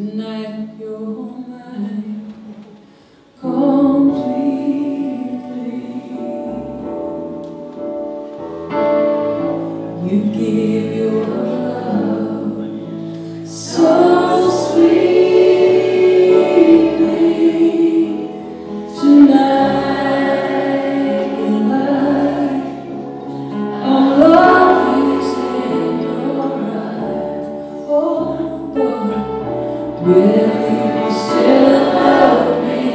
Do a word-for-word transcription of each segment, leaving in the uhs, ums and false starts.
Tonight you're mine completely. You give your love so sweetly. Tonight in light, our love is in your eyes. Oh, Lord, will you still love me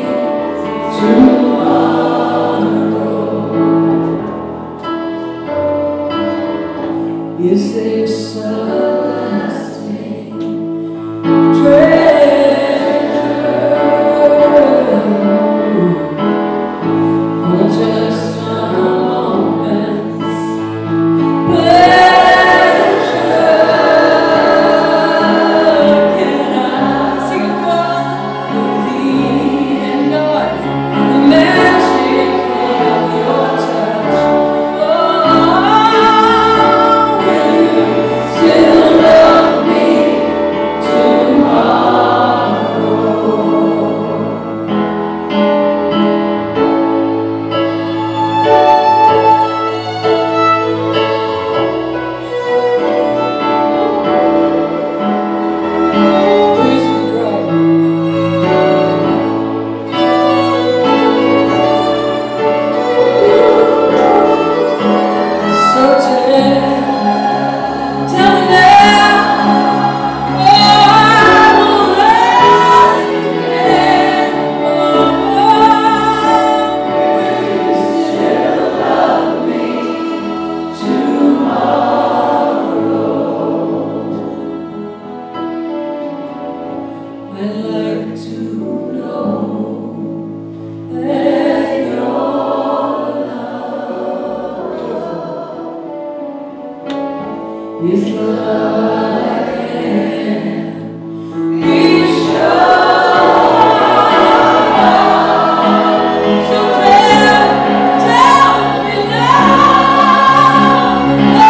tomorrow? Is there some lasting treasure, or just a moment's pleasure? Can I sing a chord with the noise, the magic of your touch? Oh, will you still love me I'd like to know that your love is the love I can be sure. So tell, tell me now, oh,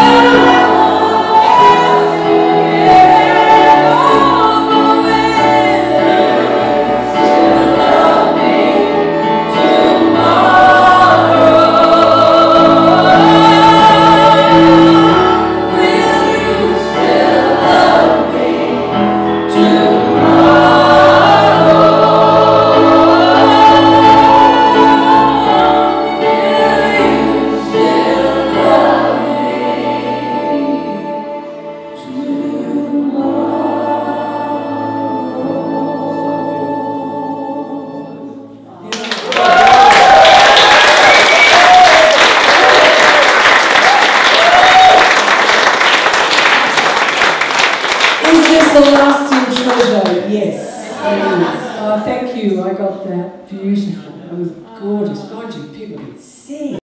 is this a lasting treasure? Yes, it is. Oh, thank you. I got that beautiful. It was gorgeous. God, you people can sing.